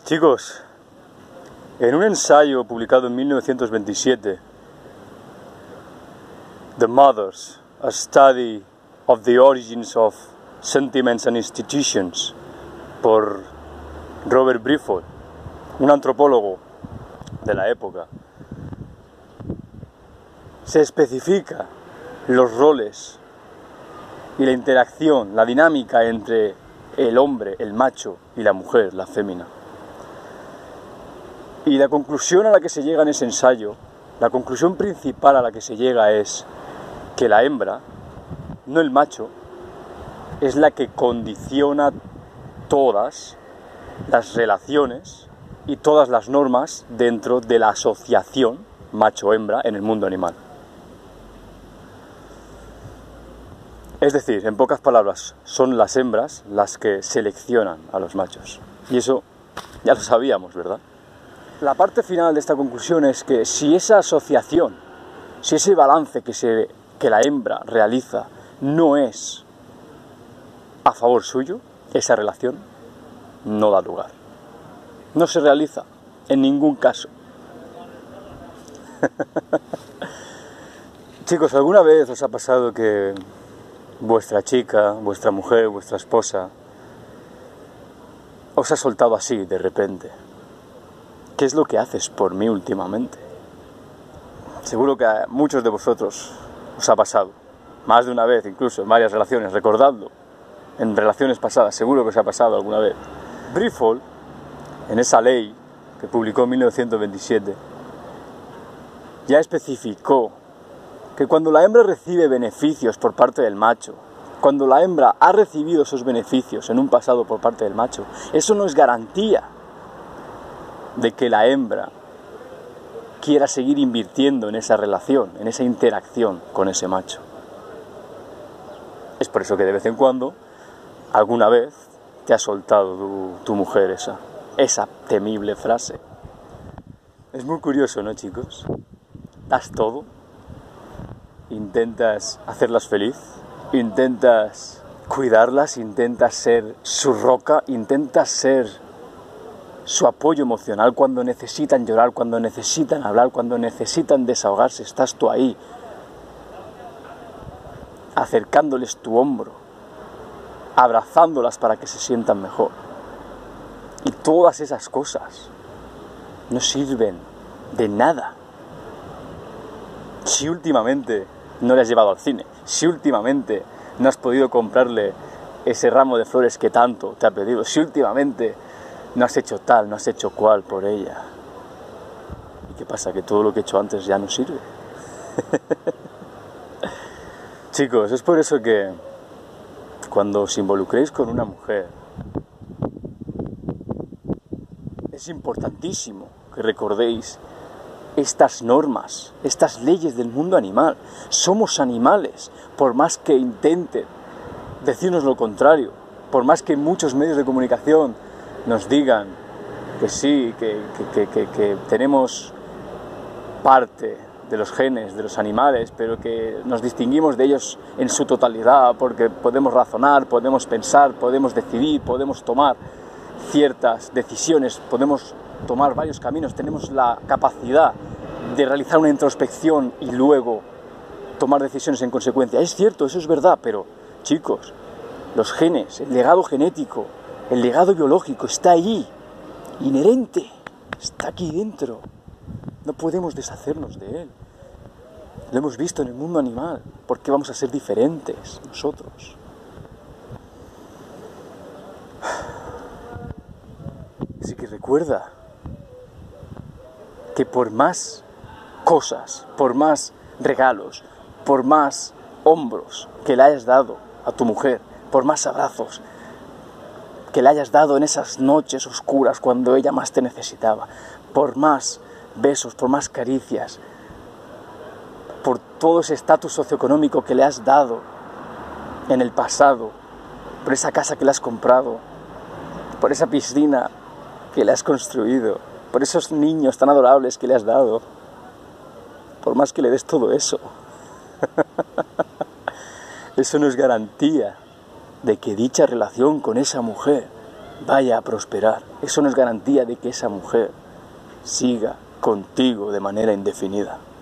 Chicos, en un ensayo publicado en 1927, The Mothers, a Study of the Origins of Sentiments and Institutions, por Robert Briffault, un antropólogo de la época, se especifica los roles y la interacción, la dinámica entre el hombre, el macho, y la mujer, la fémina. Y la conclusión a la que se llega en ese ensayo, la conclusión principal a la que se llega es que la hembra, no el macho, es la que condiciona todas las relaciones y todas las normas dentro de la asociación macho-hembra en el mundo animal. Es decir, en pocas palabras, son las hembras las que seleccionan a los machos. Y eso ya lo sabíamos, ¿verdad? La parte final de esta conclusión es que si esa asociación, si ese balance que la hembra realiza no es a favor suyo, esa relación no da lugar. No se realiza en ningún caso. Chicos, ¿alguna vez os ha pasado que vuestra chica, vuestra mujer, vuestra esposa os ha soltado así de repente? ¿Qué es lo que haces por mí últimamente? Seguro que a muchos de vosotros os ha pasado, más de una vez incluso, en varias relaciones, recordadlo, en relaciones pasadas, seguro que os ha pasado alguna vez. Briffault, en esa ley que publicó en 1927, ya especificó que cuando la hembra recibe beneficios por parte del macho, cuando la hembra ha recibido esos beneficios en un pasado por parte del macho, eso no es garantía de que la hembra quiera seguir invirtiendo en esa relación, en esa interacción con ese macho. Es por eso que de vez en cuando, alguna vez, te ha soltado tu mujer esa temible frase. Es muy curioso, ¿no, chicos? Das todo, intentas hacerlas feliz, intentas cuidarlas, intentas ser su roca, intentas ser su apoyo emocional cuando necesitan llorar, cuando necesitan hablar, cuando necesitan desahogarse. Estás tú ahí, acercándoles tu hombro, abrazándolas para que se sientan mejor. Y todas esas cosas no sirven de nada si últimamente no le has llevado al cine, si últimamente no has podido comprarle ese ramo de flores que tanto te ha pedido, si últimamente no has hecho tal, no has hecho cual por ella. ¿Y qué pasa? ¿Que todo lo que he hecho antes ya no sirve? Chicos, es por eso que cuando os involucréis con una mujer, es importantísimo que recordéis estas normas, estas leyes del mundo animal. Somos animales, por más que intenten decirnos lo contrario, por más que muchos medios de comunicación nos digan que sí, que tenemos parte de los genes de los animales, pero que nos distinguimos de ellos en su totalidad, porque podemos razonar, podemos pensar, podemos decidir, podemos tomar ciertas decisiones, podemos tomar varios caminos, tenemos la capacidad de realizar una introspección y luego tomar decisiones en consecuencia. Es cierto, eso es verdad, pero chicos, los genes, el legado genético, el legado biológico está allí, inherente, está aquí dentro. No podemos deshacernos de él. Lo hemos visto en el mundo animal. ¿Por qué vamos a ser diferentes nosotros? Así que recuerda que por más cosas, por más regalos, por más hombros que le hayas dado a tu mujer, por más abrazos que le hayas dado en esas noches oscuras cuando ella más te necesitaba, por más besos, por más caricias, por todo ese estatus socioeconómico que le has dado en el pasado, por esa casa que le has comprado, por esa piscina que le has construido, por esos niños tan adorables que le has dado, por más que le des todo eso, eso no es garantía de que dicha relación con esa mujer vaya a prosperar. Eso no es garantía de que esa mujer siga contigo de manera indefinida.